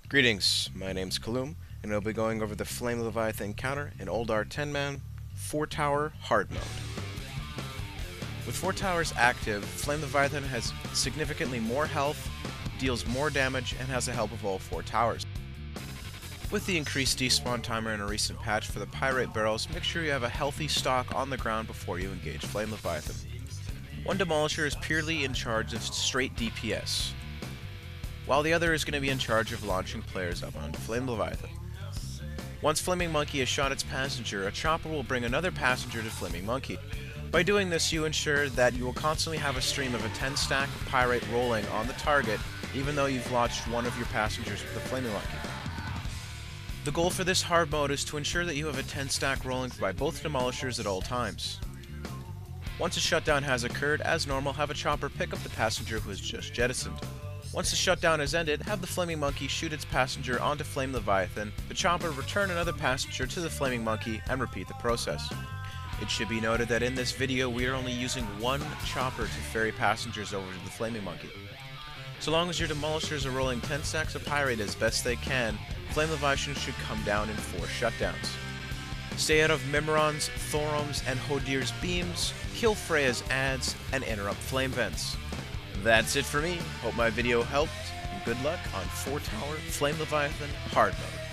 Greetings, my name's Kaloum, and I'll be going over the Flame Leviathan counter in Oldar 10-man, 4-tower hard mode. With 4 towers active, Flame Leviathan has significantly more health, deals more damage, and has the help of all 4 towers. With the increased despawn timer in a recent patch for the Pyrite barrels, make sure you have a healthy stock on the ground before you engage Flame Leviathan. One Demolisher is purely in charge of straight DPS, while the other is going to be in charge of launching players up onto Flame Leviathan. Once Flaming Monkey has shot its passenger, a chopper will bring another passenger to Flaming Monkey. By doing this, you ensure that you will constantly have a stream of a 10-stack Pyrite rolling on the target, even though you've launched one of your passengers with the Flaming Monkey. The goal for this hard mode is to ensure that you have a 10-stack rolling by both Demolishers at all times. Once a shutdown has occurred, as normal, have a chopper pick up the passenger who has just jettisoned. Once the shutdown is ended, have the Flaming Monkey shoot its passenger onto Flame Leviathan, the chopper return another passenger to the Flaming Monkey, and repeat the process. It should be noted that in this video we are only using one chopper to ferry passengers over to the Flaming Monkey. So long as your Demolishers are rolling 10 stacks of Pyrite as best they can, Flame Leviathan should come down in 4 shutdowns. Stay out of Mimiron's, Thorum's, and Hodir's beams, kill Freya's adds, and interrupt flame vents. That's it for me. Hope my video helped, and good luck on 4-tower Flame Leviathan hard mode.